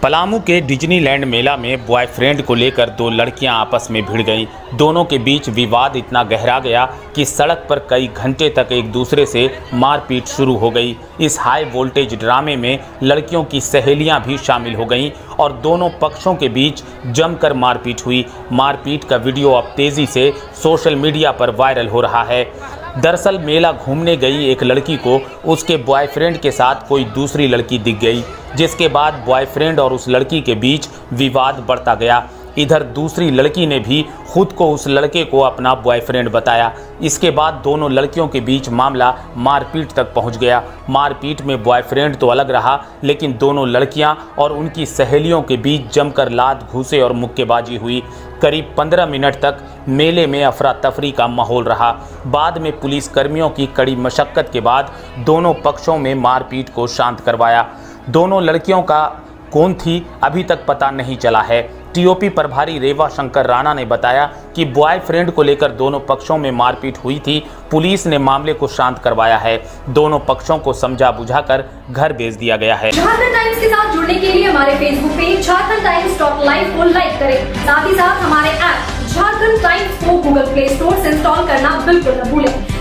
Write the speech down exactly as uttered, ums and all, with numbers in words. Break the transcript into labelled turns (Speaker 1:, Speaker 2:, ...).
Speaker 1: पलामू के डिज्नीलैंड मेला में बॉयफ्रेंड को लेकर दो लड़कियां आपस में भिड़ गईं। दोनों के बीच विवाद इतना गहरा गया कि सड़क पर कई घंटे तक एक दूसरे से मारपीट शुरू हो गई। इस हाई वोल्टेज ड्रामे में लड़कियों की सहेलियां भी शामिल हो गईं और दोनों पक्षों के बीच जमकर मारपीट हुई। मारपीट का वीडियो अब तेजी से सोशल मीडिया पर वायरल हो रहा है। दरअसल मेला घूमने गई एक लड़की को उसके बॉयफ्रेंड के साथ कोई दूसरी लड़की दिख गई, जिसके बाद बॉयफ्रेंड और उस लड़की के बीच विवाद बढ़ता गया। इधर दूसरी लड़की ने भी खुद को उस लड़के को अपना बॉयफ्रेंड बताया। इसके बाद दोनों लड़कियों के बीच मामला मारपीट तक पहुंच गया। मारपीट में बॉयफ्रेंड तो अलग रहा, लेकिन दोनों लड़कियां और उनकी सहेलियों के बीच जमकर लात घूंसे और मुक्केबाजी हुई। करीब पंद्रह मिनट तक मेले में अफरा तफरी का माहौल रहा। बाद में पुलिस कर्मियों की कड़ी मशक्कत के बाद दोनों पक्षों में मारपीट को शांत करवाया। दोनों लड़कियों का कौन थी अभी तक पता नहीं चला है। टीओपी प्रभारी रेवा शंकर राणा ने बताया कि बॉयफ्रेंड को लेकर दोनों पक्षों में मारपीट हुई थी। पुलिस ने मामले को शांत करवाया है। दोनों पक्षों को समझा बुझाकर घर भेज दिया गया है।
Speaker 2: झारखंड टाइम्स के साथ जुड़ने के लिए हमारे Facebook page Jharkhand times talk live को लाइक करें। साथ ही साथ हमारे ऐप झारखंड टाइम्स को गूगल प्ले स्टोर से इंस्टॉल करना बिल्कुल न भूलें।